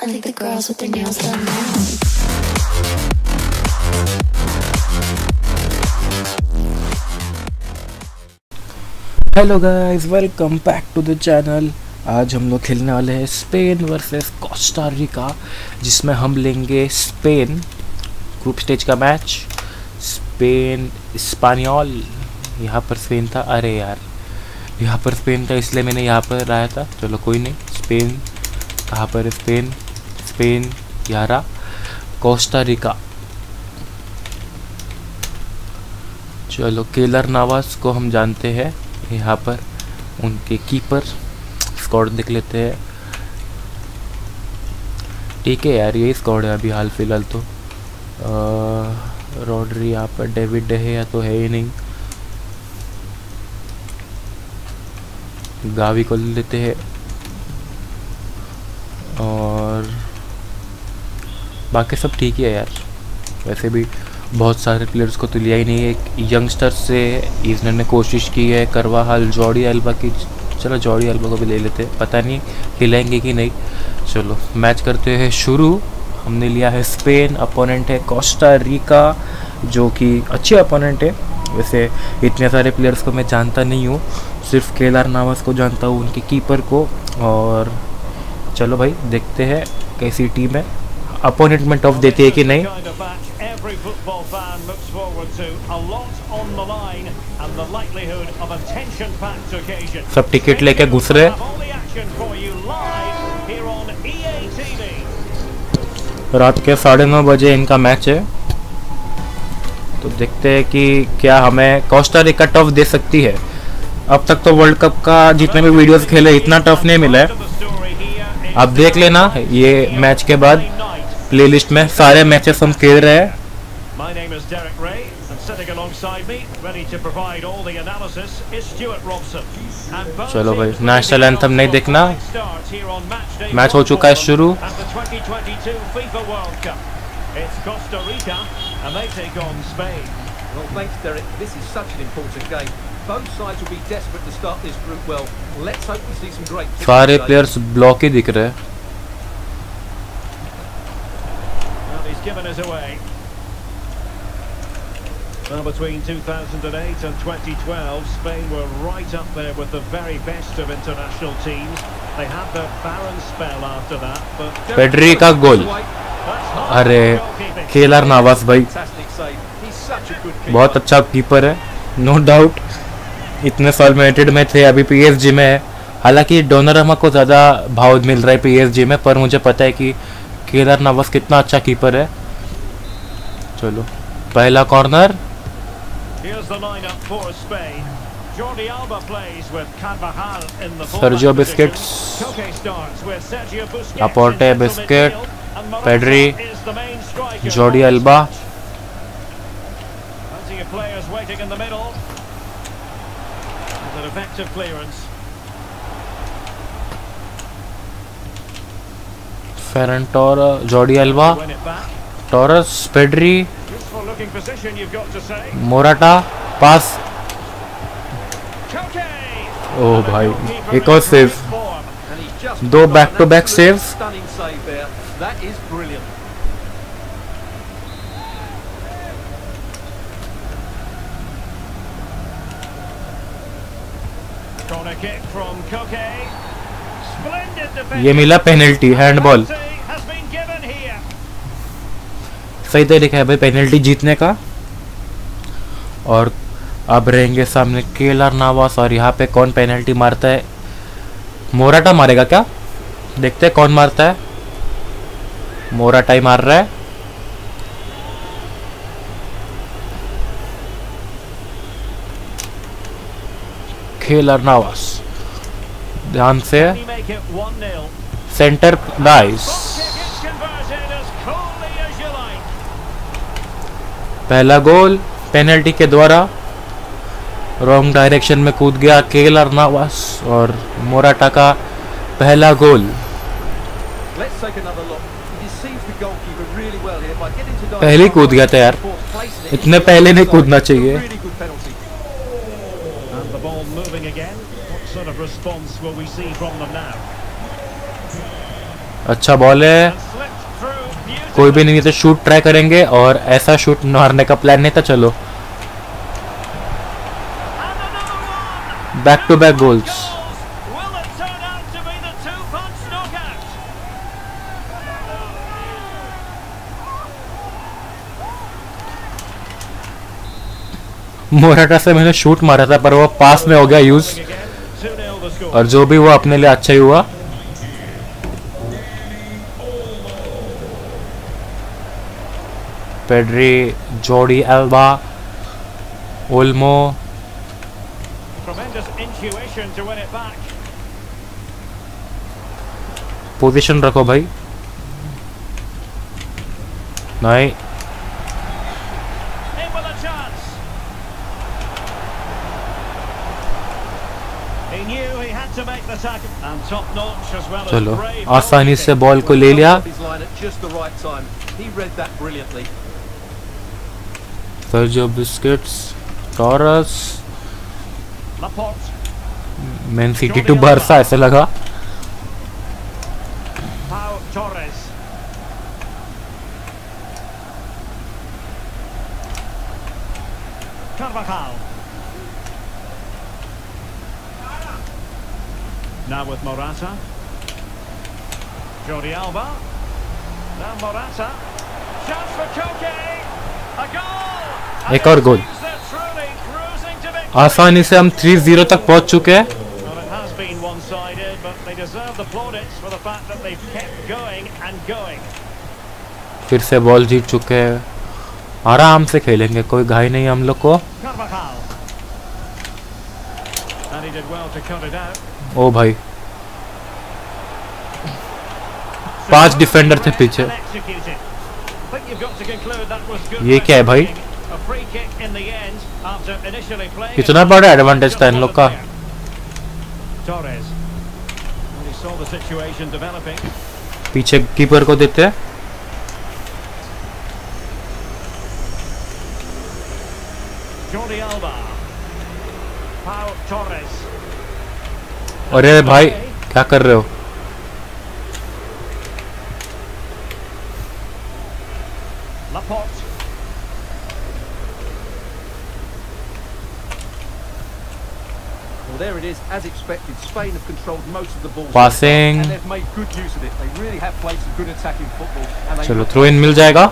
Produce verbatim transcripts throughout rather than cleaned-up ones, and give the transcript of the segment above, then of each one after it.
I think the girls with their nails done now. Hello guys, welcome back to the channel. आज हम लोग खेलने वाले हैं स्पेन वर्सेस कोस्टा रिका, जिसमें हम लेंगे स्पेन। ग्रुप स्टेज का मैच स्पेन स्पानियोल। यहाँ पर स्पेन था, अरे यार यहाँ पर स्पेन था इसलिए मैंने यहाँ पर आया था। चलो कोई नहीं। स्पेन कहाँ पर है? स्पेन स्पेन यहाँ रहा। Costa Rica. चलो केलर नावास को हम जानते हैं। यहाँ पर उनके कीपर स्क्वाड देख लेते हैं। ठीक है यार, यही स्क्वाड है अभी हाल फिलहाल तो। रॉड्री यहाँ पर, डेविड डेहिया तो है ही नहीं। गावी को ले लेते हैं और बाकी सब ठीक है यार। वैसे भी बहुत सारे प्लेयर्स को तो लिया ही नहीं है। एक यंगस्टर से इन्होंने कोशिश की है, करवाहाल, जॉर्डी अल्बा की। चलो जॉर्डी अल्बा को भी ले लेते हैं, पता नहीं खिलाएंगे कि नहीं। चलो मैच करते हैं शुरू। हमने लिया है स्पेन, अपोनेंट है कोस्टा रिका, जो कि अच्छे अपोनेंट है। वैसे इतने सारे प्लेयर्स को मैं जानता नहीं हूँ, सिर्फ केलर नावास को जानता हूँ, उनके कीपर को। और चलो भाई देखते हैं कैसी टीम है, अपोनेंट में टफ देती है कि नहीं। Every football fan looks forward to a lot on the line and the likelihood of a tension-packed occasion. सब टिकट लेके घुस रहे। रात के साढ़े नौ बजे इनका मैच है, तो देखते हैं कि क्या हमें कोस्टा रिका टफ दे सकती है। अब तक तो वर्ल्ड कप का जितने भी वीडियोस खेले इतना टफ नहीं मिला है। आप देख लेना ये मैच के बाद प्लेलिस्ट में सारे मैचेस हम खेल रहे हैं। My name is Derek Ray and sitting alongside me, ready to provide all the analysis, is Stuart Robson. चलो भाई, नेशनल एंथम नहीं देखना, मैच हो चुका है शुरू। twenty twenty-two FIFA World Cup. It's Costa Rica and they take on Spain. Well, thanks Derek. This is such an important game. Both sides will be desperate to start this group well. Let's hope we see some great. सारे players block ही दिख रहे हैं। Well, he's given us away. Well, between two thousand eight and twenty twelve, Spain were right up there with the very best of international teams. They had their barren spell after that, but Pedri का goal. अरे Keller नावास भाई बहुत अच्छा keeper है, no doubt. इतने साल में United में थे, अभी पीएसजी में है। हालांकि डोनारुमा को ज़्यादा भाव मिल रहा है पीएसजी में, पर मुझे पता है कि केलर नावास कितना अच्छा कीपर है। चलो पहला corner. Sergio Busquets, Laporte Busquets, Pedri, Jordi Alba. Ferran Torres, Jordi Alba, Torres, Pedri, Morata, pass. ओ भाई एक और सेव, दो बैक टू बैक सेव्स। ये मिला पेनल्टी, हैंडबॉल। सही तरीका है भाई पेनल्टी जीतने का। और अब रहेंगे सामने केलर नावास, और यहाँ पे कौन पेनल्टी मारता है? मोराटा मारेगा क्या? देखते हैं कौन मारता है। मोराटा ही मार रहा है। केलर नावास ध्यान से, सेंटर नाइस। पहला गोल पेनल्टी के द्वारा। रॉन्ग डायरेक्शन में कूद गया केलर नावास, और मोराटा का पहला गोल। पहले कूद गया था यार, इतने पहले नहीं कूदना चाहिए। Sort of response will we see from them now? अच्छा बॉल है, कोई भी नहीं तो शूट ट्राई करेंगे और ऐसा शूट मारने का प्लान नहीं था। चलो back to back goals. Morata से मैंने शूट मारा था पर वो पास में हो गया यूज, और जो भी हुआ अपने लिए अच्छा ही हुआ। Pedri, Jordi Alba, Olmo, position रखो भाई। नहीं चलो आसानी से बॉल को ले लिया। Sergio Busquets, Torres, Man City to Barca ऐसे लगा। Now with Morata, Jordi Alba, now Morata, chance for Koke, a goal! एक और गोल। आसानी से हम तीन जीरो तक पहुंच चुके हैं। Well, it has been one-sided, but they deserve the plaudits for the fact that they've kept going and going. फिर से बॉल जीत चुके हैं, आराम से खेलेंगे, कोई घाई नहीं हम लोग को। Carvajal, and he did well to cut it out. ओ भाई पांच डिफेंडर थे पीछे। ये क्या है भाई, कितना बड़ा एडवांटेज था इन लोग का। पीछे कीपर को देते हैं। अरे भाई क्या कर रहे हो। Well, there it is. As expected, Spain have controlled most of the ball. Passing. And they've made good use of it. They really have played some good attacking football. And they चलो throw in मिल जाएगा।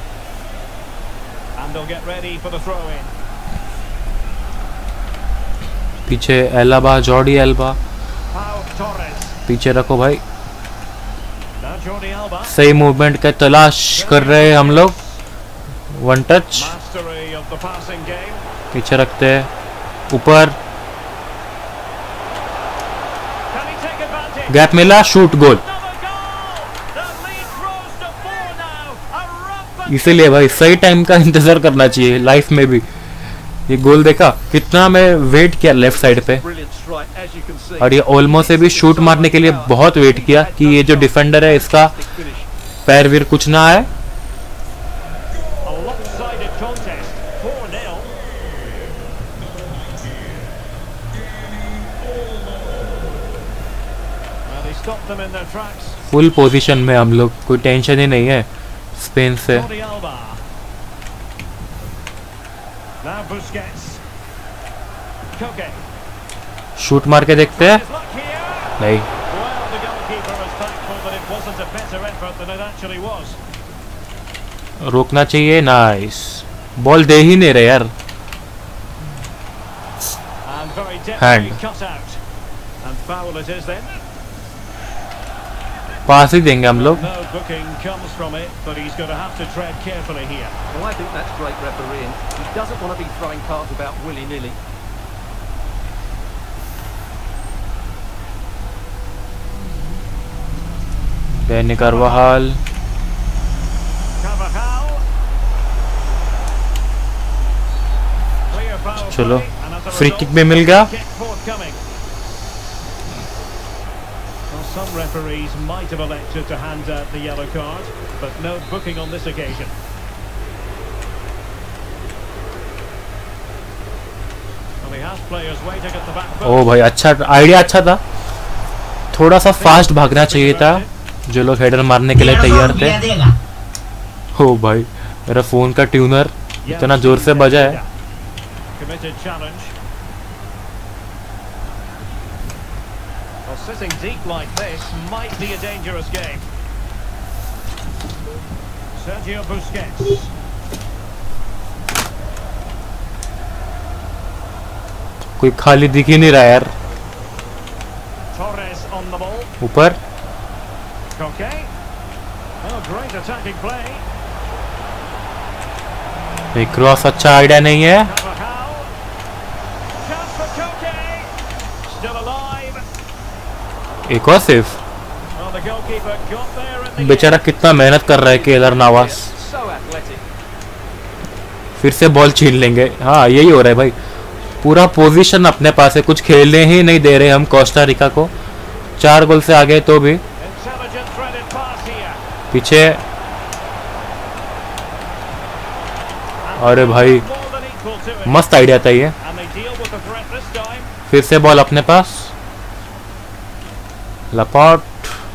And they'll get ready for the throw in. पीछे Alba, Jordi Alba, पीछे रखो भाई। सही movement का तलाश कर रहे हैं हम लोग। वन टच पीछे रखते हैं, ऊपर गैप मिला, शूट, गोल। इसीलिए भाई सही टाइम का इंतजार करना चाहिए लाइफ में भी। ये गोल देखा कितना मैं वेट किया लेफ्ट साइड पे, और ये ओल्मो से भी शूट मारने के लिए बहुत वेट किया कि ये जो डिफेंडर है इसका पैर वीर कुछ ना आए। फुल पोजीशन में हम लोग, कोई टेंशन ही नहीं है स्पेन से। शूट मार के देखते हैं, नहीं रोकना चाहिए। नाइस, बॉल दे ही नहीं रहे यार। हैंड पास ही देंगे हम लोग। डैनी कार्वाहाल, चलो फ्री किक में मिल गया। Some referees might have elected to hand out the yellow card, but no booking on this occasion. Well, he has players waiting at the back. ओ भाई अच्छा आइडिया, अच्छा था, थोड़ा सा फास्ट भागना चाहिए था जो लोग हेडर मारने के लिए तैयार थे। हो भाई, मेरा फोन का ट्यूनर इतना जोर से बजा है। Committed challenge. Well, sitting deep like this might be a dangerous game. Sergio Busquets. कोई खाली दिख ही नहीं रहा यार। Torres on the ball. ऊपर Koke. Oh, great attacking play. ये क्रॉस अच्छा आइडिया नहीं है। Carvajal. Chance for Koke. Still alive. एक और save. Well, the goalkeeper got there in the बेचारा कितना मेहनत कर रहा है केलर नावास। So athletic. फिर से बॉल छीन लेंगे। हाँ, यही हो रहा है भाई, पूरा पोजीशन अपने पास है, कुछ खेलने ही नहीं दे रहे हम कोस्टा रिका को। चार गोल से आगे तो भी intelligent threaded pass here. पीछे। अरे भाई, More than equal to it. मस्त आइडिया था ये। And they deal with the threat this time. फिर से बॉल अपने पास। लपॉट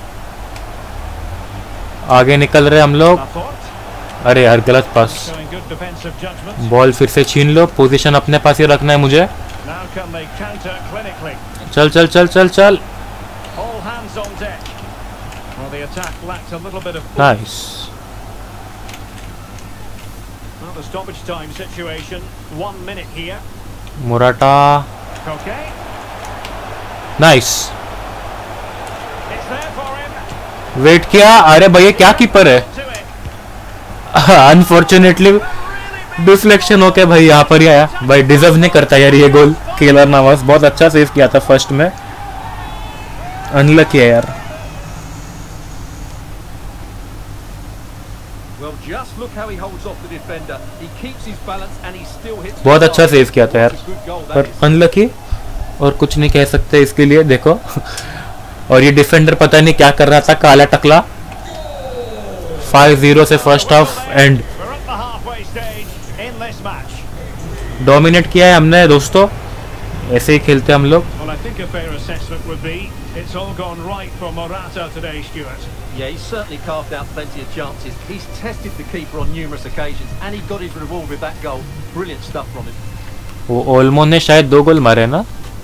आगे निकल रहे हम लोग। Laporte अरे यार, गलत pass. showing good defensive judgment. Ball फिर से छीन लो, पोजीशन अपने पास ही रखना है मुझे। Now can they counter clinically? चल चल चल चल चल। All hands on deck. Well, the attack lacked a little bit of. Nice. Well, the stoppage time situation. One minute here. Morata. Koke. Nice. It's there for him. Wait किया। अरे भैया, क्या keeper है। To it. अनफॉर्चुनेटली डिफ्लेक्शन होके भाई यहाँ पर ही आया। भाई डिजर्व नहीं करता यार ये गोल। केलर नावास बहुत अच्छा सेव किया था फर्स्ट में, अनलकी है यार। Well, just look how he holds off the defender. He keeps his balance and he still hits. बहुत अच्छा सेव किया था यार, It's a good goal, that पर is. अनलकी और कुछ नहीं कह सकते इसके लिए। देखो और ये डिफेंडर पता नहीं क्या कर रहा था, काला टकला। फाइव जीरो से first half end. We're at the halfway stage in this match. Dominate किया है हमने दोस्तों, ऐसे ही खेलते हम लोग। Well, I think a fair assessment would be it's all gone right for Morata today, Stuart. Yeah, he's certainly carved out plenty of chances. He's tested the keeper on numerous occasions and he got his reward with that goal. Brilliant stuff from him. वो Olmo ने शायद दो गोल मारे ना।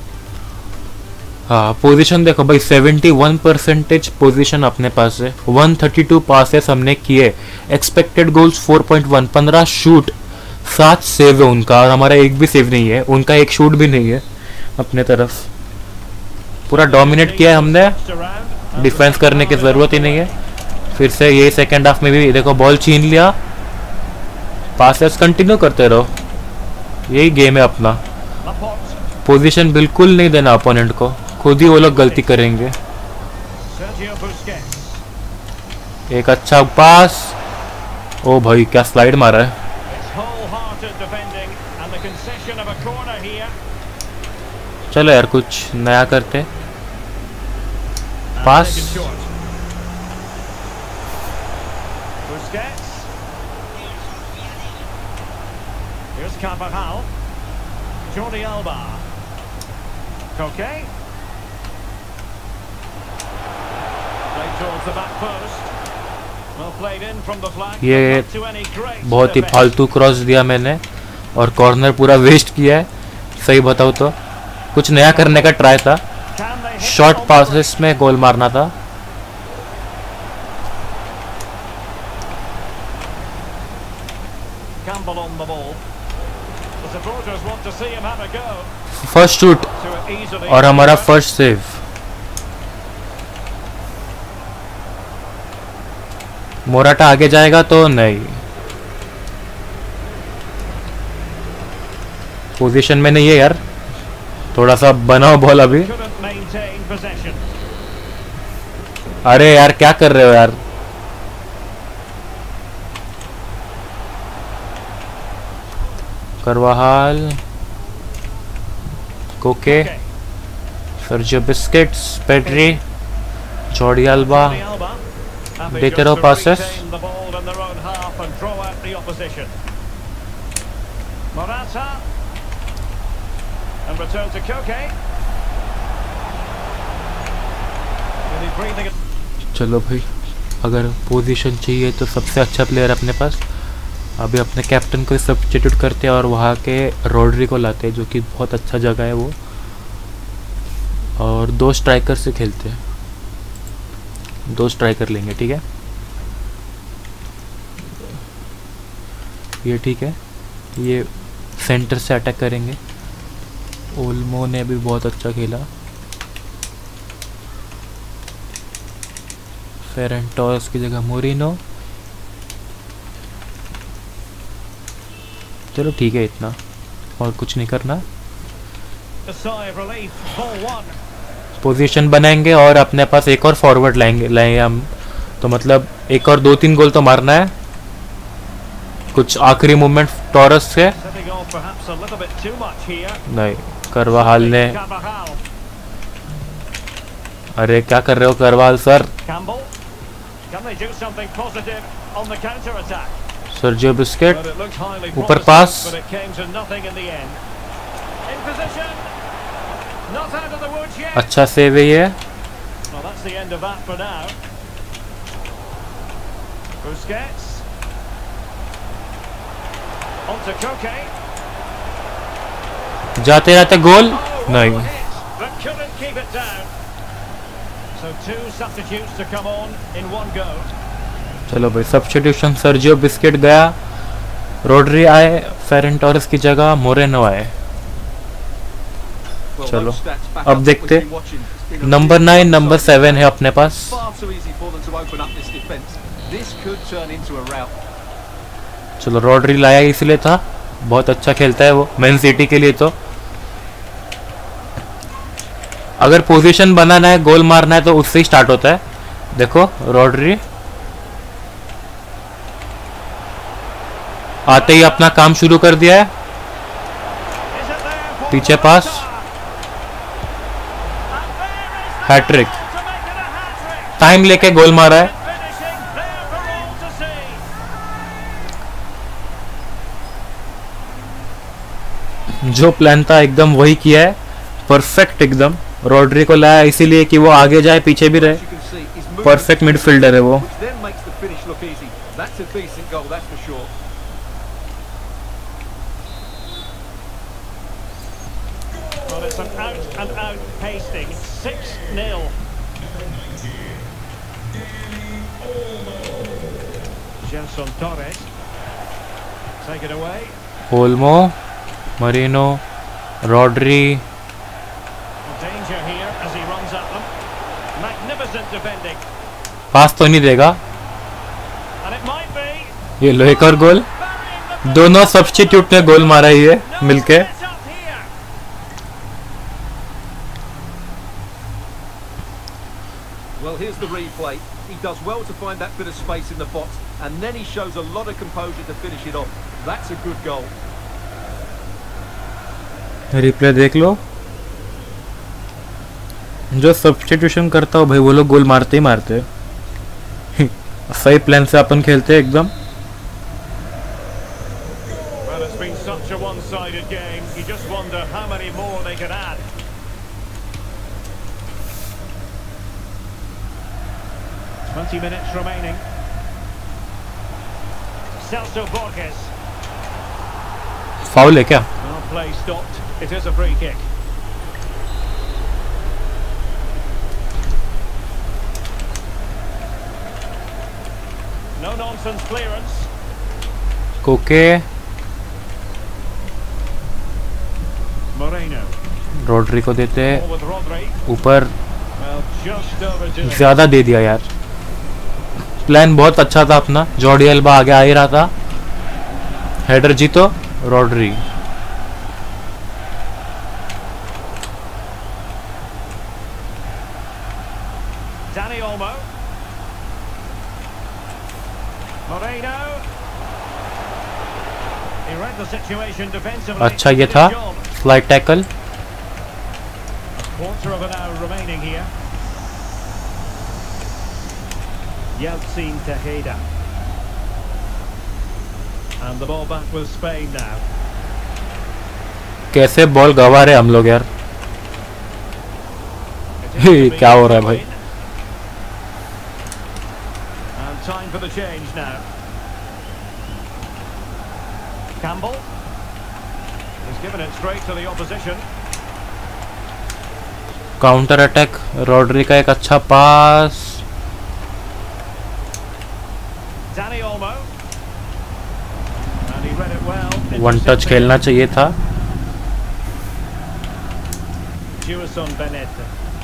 हाँ, position देखो भाई, seventy one percentage position अपने पास है। वन थर्टी टू पासेस हमने किए। Expected goals four point one. पंद्रह शूट, सात सेव है उनका और हमारा एक भी सेव नहीं है। उनका एक शूट भी नहीं है अपने तरफ। पूरा डोमिनेट किया है हमने, डिफेंस करने की ज़रूरत ही नहीं है। फिर से ये सेकेंड हाफ में भी देखो बॉल छीन लिया। पासेस कंटिन्यू करते रहो, यही गेम है अपना। Laporte. पोजीशन बिल्कुल नहीं देना अपोनेंट को, खुद ही वो लोग गलती करेंगे। Sergio Busquets. एक अच्छा पास। ओ भाई, क्या स्लाइड मारा है। It's wholehearted defending and the concession of a corner here. चलो यार, कुछ नया करते। And Pass. taken short. Busquets. Here's Carvajal. Jordi Alba. Koke. Played towards the back post. Well played in from the flank. ये but not to any great बहुत ही effect. फालतू cross दिया मैंने और कॉर्नर पूरा वेस्ट किया है। सही बताओ तो कुछ नया करने का ट्राई था। Can they hit short on passes में गोल मारना था। Campbell on the ball. The supporters want to see him have a go. First shoot To it easily. और हमारा फर्स्ट सेव। मोराटा आगे जाएगा तो नहीं। पोजीशन में नहीं है यार, थोड़ा सा बनाओ बॉल अभी। Couldn't maintain possession. अरे यार, क्या कर रहे हो यार। Carvajal, Koke, Okay. Sergio Busquets, Pedri, Jordi Alba. Jordi Alba. Happy देते just रहो to passes. retain the ball in their own half and draw out the opposition. Morata. And return to Koke. Really breathing it. चलो भाई। अगर position चाहिए तो सबसे अच्छा player अपने पास। अभी अपने कैप्टन को सब्स्टिट्यूट करते हैं और वहाँ के रॉड्री को लाते हैं, जो कि बहुत अच्छा जगह है वो, और दो स्ट्राइकर से खेलते हैं। दो स्ट्राइकर लेंगे, ठीक है, ये ठीक है। ये सेंटर से अटैक करेंगे। ओल्मो ने भी बहुत अच्छा खेला। फेरन टॉरस की जगह मोरिनो। चलो ठीक है, इतना और कुछ नहीं करना। पोजीशन बनाएंगे और अपने पास एक और फॉरवर्ड लाएंगे लाएंगे हम, तो मतलब एक और दो तीन गोल तो मारना है। कुछ आखिरी मूवमेंट टॉरस से नहीं, करवाहाल ने, अरे क्या कर रहे हो करवाहाल सर। सर्जियो बिस्किट ऊपर पास, अच्छा सेव है ये। जाते रहते गोल नहीं। चलो भाई, सब्स्टिट्यूशन सर्जियो बिस्किट गया, रॉड्री आए, फेरन टॉरस की जगह मोरेनो आए। चलो अब देखते, नंबर नाइन नंबर सेवन है अपने पास। चलो रॉड्री लाया इसलिए था, बहुत अच्छा खेलता है वो मैन सिटी के लिए। तो अगर पोजीशन बनाना है, गोल मारना है, तो उससे ही स्टार्ट होता है। देखो रॉड्री आते ही अपना काम शुरू कर दिया है। पीछे पास, हैट्रिक, टाइम लेके गोल मारा है। जो प्लान था एकदम वही किया है, परफेक्ट एकदम। रॉड्री को लाया इसीलिए कि वो आगे जाए, पीछे भी रहे। परफेक्ट मिडफील्डर है वो। It's an out and out pasting. six nil. Gelson Torres. Take it away. Olmo, Marino, Rodri. Danger here as he runs at them. Magnificent defending. पास तो नहीं देगा। And it might be. ये लो एक और गोल। दोनों substitute ने गोल मारा ही है मिलके। Well, here's the replay. He does well to find that bit of space in the box, and then he shows a lot of composure to finish it off. That's a good goal. Replay देख लो। जो substitution करता हो भाई, वो लोग गोल मारते ही मारते हैं। सही प्लान से अपन खेलते हैं एकदम। Well, it's been such a one-sided game. You just wonder how many more they could add. twenty minutes remaining. Celso Borges. Foul है क्या? Well, play stopped. It is a free kick. No nonsense clearance. Koke, Moreno. Rodri को देते हैं Ball with Rodri. ऊपर। Well, just overdoing. ज्यादा दे दिया यार। Plan बहुत अच्छा था अपना। जॉर्डी एल्बा आगे आ ही रहा था। हेडर जीतो, Rodri. Dani Olmo. Moreno. He read the situation defensively. अच्छा ये था flight tackle. Quarter of an hour remaining here. Yeltsin Tejeda. And the ball back with Spain now. कैसे बॉल गवा रहे हम लोग यार। क्या हो रहा है भाई। time for the change now. Campbell. He's given it straight to the opposition. Counter attack, Rodri का एक अच्छा pass. Dani Olmo. And he read it well. One touch खेलना चाहिए था. Juison Benet.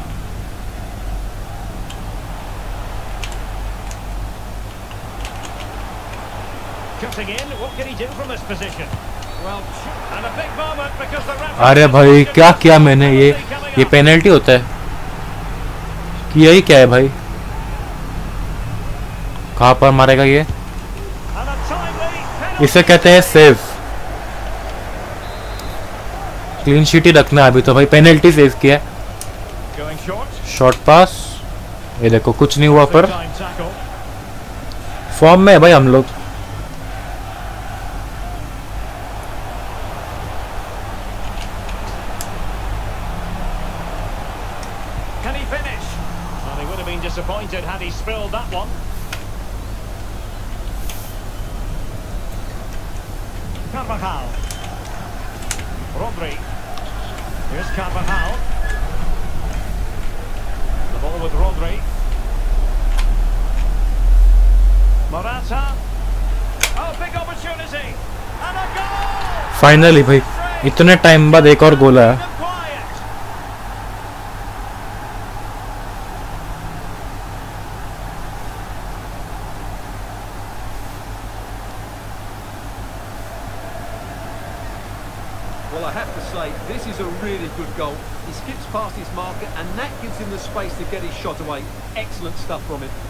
Cutting in, what can he do from this position? Well, and a big moment because the referee. अरे भाई क्या किया मैंने, ये ये पेनल्टी होता है. यही क्या है भाई, कहाँ पर मारेगा ये? इसे कहते हैं सेव. क्लीन शीट ही रखना है अभी तो भाई. पेनल्टी सेव किया. शॉर्ट पास, ये देखो कुछ नहीं हुआ, पर फॉर्म में है भाई हम लोग. Disappointed had he spilled that one. Carvajal. Rodri. Here's Carvajal. The ball with Rodri. Morata. Oh, big opportunity. And a goal! Finally भाई, इतने टाइम बाद एक और गोल आया. Well, I have to say, this is a really good goal. He skips past his marker and that gives him the space to get his shot away. Excellent stuff from him.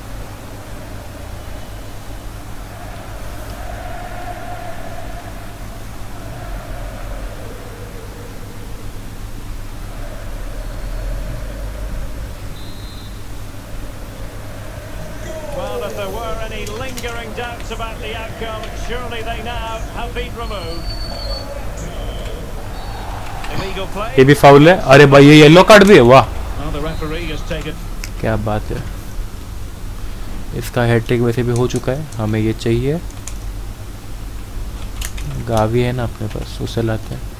Well, if there were any lingering doubts about the outcome, surely they now have been removed. ये भी foul है. अरे भाई ये yellow card भी है. वाह, क्या बात है. इसका हैट्रिक वैसे भी हो चुका है. हमें ये चाहिए. गावी है ना अपने पास, उसे लाते हैं.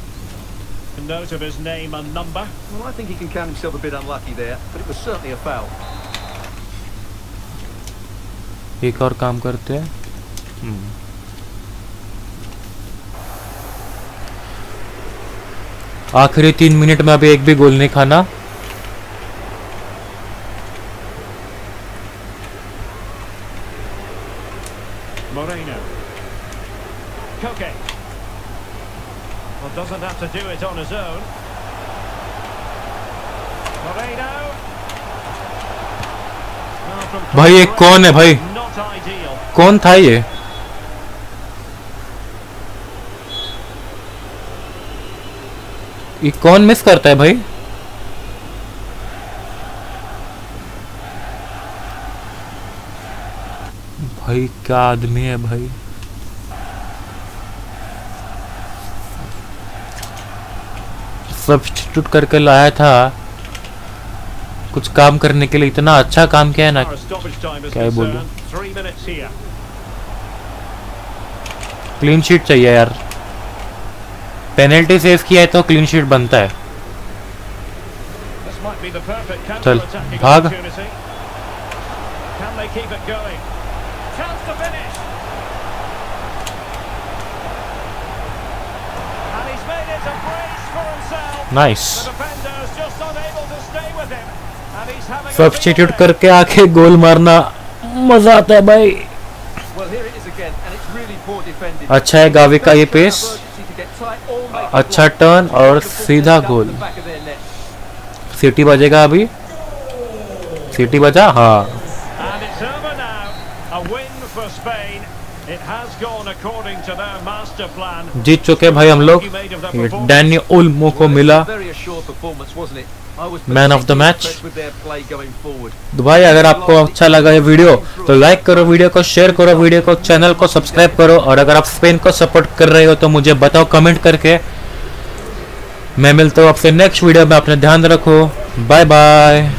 Well, I think he can count himself a bit unlucky there, but it was certainly a foul. एक और काम करते हैं. हम्म आखिरी तीन मिनट में अभी एक भी गोल नहीं खाना. Moreno. Koke. Well, doesn't have to do it on his own. Moreno. भाई ये कौन है भाई? कौन था ये? ये कौन मिस करता है भाई? भाई क्या आदमी है भाई. सब्स्टिट्यूट करके लाया था कुछ काम करने के लिए. इतना अच्छा काम किया है ना, क्या ही बोलूं. क्लीन शीट चाहिए यार. पेनल्टी सेव किया है तो क्लीन शीट बनता है. चल भाग. नाइस. सब्स्टिट्यूट करके आके गोल मारना मजा आता है भाई. अच्छा है गावी का ये पेस. अच्छा टर्न और सीधा गोल. सीटी बजेगा अभी. सीटी बजा. हाँ, जीत चुके भाई हम लोग. डैनी ओल्मो को मिला मैन ऑफ द मैच. तो भाई अगर आपको अच्छा लगा ये वीडियो तो लाइक करो, वीडियो को शेयर करो, वीडियो को चैनल को सब्सक्राइब करो. और अगर आप स्पेन को सपोर्ट कर रहे हो तो मुझे बताओ कमेंट करके. मैं मिलता हूँ आपसे नेक्स्ट वीडियो में. अपना ध्यान रखो. Bye bye.